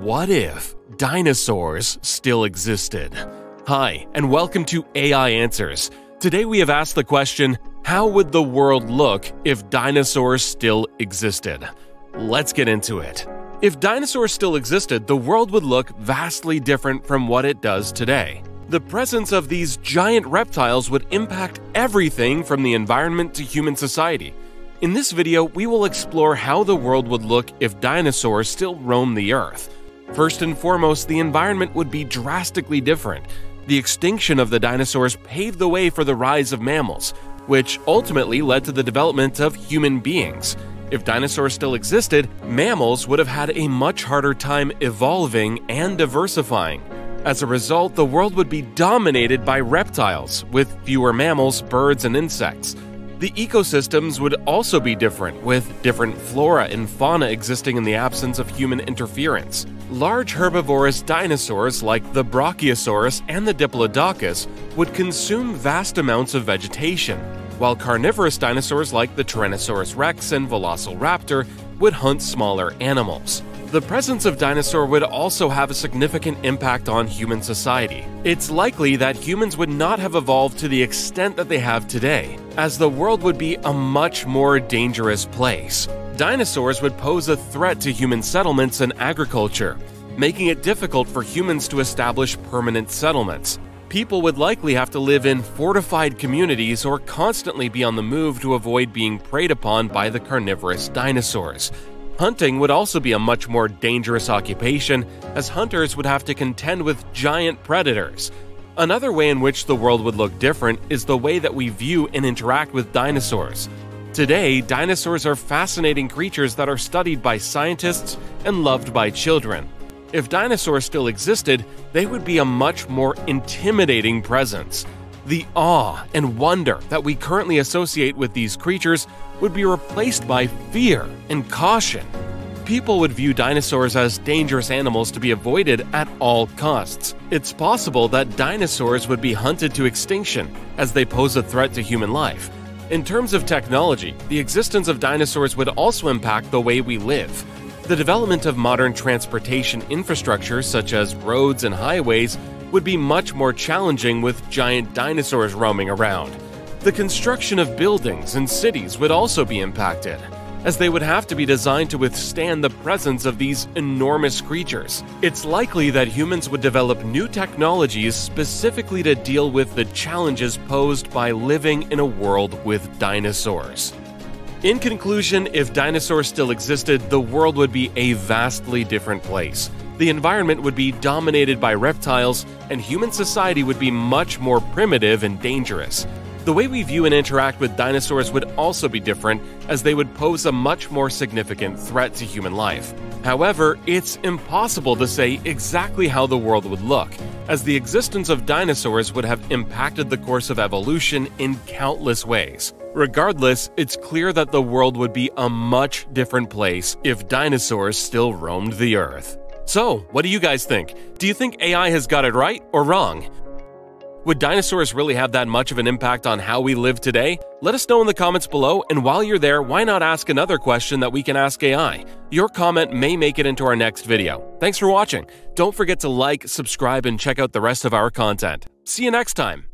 What if dinosaurs still existed? Hi, and welcome to AI Answers. Today we have asked the question, how would the world look if dinosaurs still existed? Let's get into it. If dinosaurs still existed, the world would look vastly different from what it does today. The presence of these giant reptiles would impact everything from the environment to human society. In this video, we will explore how the world would look if dinosaurs still roamed the Earth. First and foremost, the environment would be drastically different. The extinction of the dinosaurs paved the way for the rise of mammals, which ultimately led to the development of human beings. If dinosaurs still existed, mammals would have had a much harder time evolving and diversifying. As a result, the world would be dominated by reptiles, with fewer mammals, birds, and insects. The ecosystems would also be different, with different flora and fauna existing in the absence of human interference. Large herbivorous dinosaurs like the Brachiosaurus and the Diplodocus would consume vast amounts of vegetation, while carnivorous dinosaurs like the Tyrannosaurus Rex and Velociraptor would hunt smaller animals. The presence of dinosaur would also have a significant impact on human society. It's likely that humans would not have evolved to the extent that they have today, as the world would be a much more dangerous place. Dinosaurs would pose a threat to human settlements and agriculture, making it difficult for humans to establish permanent settlements. People would likely have to live in fortified communities or constantly be on the move to avoid being preyed upon by the carnivorous dinosaurs. Hunting would also be a much more dangerous occupation, as hunters would have to contend with giant predators. Another way in which the world would look different is the way that we view and interact with dinosaurs. Today, dinosaurs are fascinating creatures that are studied by scientists and loved by children. If dinosaurs still existed, they would be a much more intimidating presence. The awe and wonder that we currently associate with these creatures would be replaced by fear and caution. People would view dinosaurs as dangerous animals to be avoided at all costs. It's possible that dinosaurs would be hunted to extinction, as they pose a threat to human life. In terms of technology, the existence of dinosaurs would also impact the way we live. The development of modern transportation infrastructure, such as roads and highways, would be much more challenging with giant dinosaurs roaming around. The construction of buildings and cities would also be impacted, as they would have to be designed to withstand the presence of these enormous creatures. It's likely that humans would develop new technologies specifically to deal with the challenges posed by living in a world with dinosaurs. In conclusion, if dinosaurs still existed, the world would be a vastly different place. The environment would be dominated by reptiles, and human society would be much more primitive and dangerous. The way we view and interact with dinosaurs would also be different, as they would pose a much more significant threat to human life. However, it's impossible to say exactly how the world would look, as the existence of dinosaurs would have impacted the course of evolution in countless ways. Regardless, it's clear that the world would be a much different place if dinosaurs still roamed the Earth. So, what do you guys think? Do you think AI has got it right or wrong? Would dinosaurs really have that much of an impact on how we live today? Let us know in the comments below, and while you're there, why not ask another question that we can ask AI? Your comment may make it into our next video. Thanks for watching. Don't forget to like, subscribe, and check out the rest of our content. See you next time!